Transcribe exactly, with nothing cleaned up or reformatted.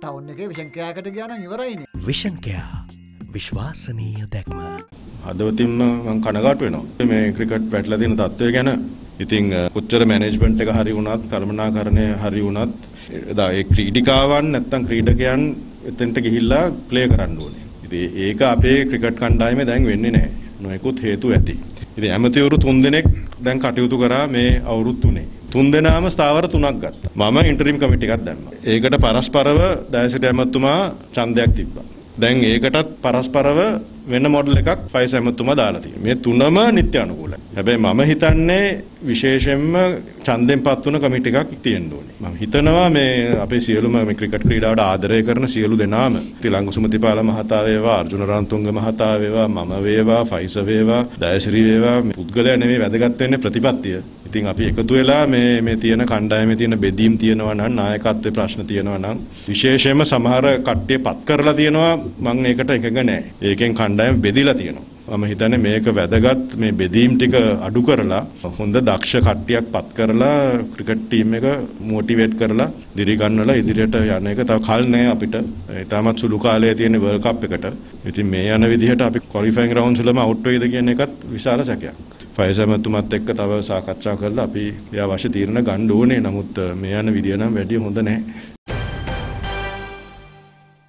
Town එකේ vision කෑකට ගියා නම් ඉවරයිනේ. විෂන් කෑ විශ්වාසනීය දැක්ම. හදවතින්ම මම කනගාටු වෙනවා මේ ක්‍රිකට් පැටලලා තියෙන තත්ත්වය ගැන. ඉතින් කොච්චර මැනේජ්මන්ට් එක හරි වුණත්, කළමනාකරණය හරි වුණත්, එදා ඒ ක්‍රීඩිකාවන් නැත්තම් ක්‍රීඩකයන් එතෙන්ට ගිහිල්ලා ප්ලේ කරන්න ඕනේ. ඉතින් ඒක අපේ ක්‍රිකට් කණ්ඩායමේ දැන් වෙන්නේ නැහැ. නොයෙකුත් හේතු ඇති. ඉතින් ඇමතිවරු තුන් දෙනෙක් දැන් කටයුතු කරා මේ අවුරුදු තුනේ. තුන් දෙනාම ස්ථාවර තුනක් ගත්තා. මම ඉන්ටරිම් කමිටි එකක් දැම්මා. ඒකට පරස්පරව දයසිරි ඇමතුමා ඡන්දයක් තිබ්බා. දැන් ඒකටත් පරස්පරව වෙන මොඩල් එකක් ෆයිස් ඇමතුමා දාලා තියෙනවා. මේ තුනම නිත්‍ය අනුකූලයි. හැබැයි මම හිතන්නේ විශේෂයෙන්ම ඡන්දෙන් පත් වුණ කමිටි එකක් තියෙන්න ඕනේ. මම හිතනවා මේ අපේ සියලුම මේ ක්‍රිකට් ක්‍රීඩාවට ආදරය කරන සියලු දෙනාම තිලංගු සුමතිපාල මහතා වේවා, අර්ජුන රන්තුංග මහතා වේවා, මම වේවා, ෆයිස වේවා, දයසිරි වේවා, මේ පුද්ගලයා නෙමෙයි වැදගත් වෙන්නේ ප්‍රතිපත්තිය. ඉතින් අපි එකතු වෙලා මේ මේ තියෙන කණ්ඩායමේ තියෙන බෙදීම් තියෙනවා නම්, නායකත්වයේ ප්‍රශ්න තියෙනවා නම්, විශේෂයෙන්ම සමහර කට්ටිය පත් කරලා තියෙනවා. මම ඒකට එකඟ නැහැ. ඒකෙන් කණ්ඩායම බෙදිලා තියෙනවා. මම හිතන්නේ මේක වැදගත් මේ බෙදීම් ටික අඩු කරලා හොඳ දක්ෂ කට්ටියක් පත් කරලා ක්‍රිකට් ටීම් එක මොටිවේට් කරලා දිරි ගන්නලා ඉදිරියට යන එක තව කල් නෑ අපිට. ඒ තාමත් සුළු කාලයේ තියෙන වර්ල්ඩ් කප් එකට. ඉතින් මේ යන විදිහට අපි ක්වොලිෆයිං රවුන්ඩ්ස් වලම අවුට් වෙයිද කියන එකත් විශාල සැකයක්. ෆයිසමතුමත් එක්ක තව සාකච්ඡා කරලා අපි ඒ අවශ්‍ය තීරණ ගන්න ඕනේ. නමුත් මේ යන විදිය නම් වැඩි හොඳ නැහැ.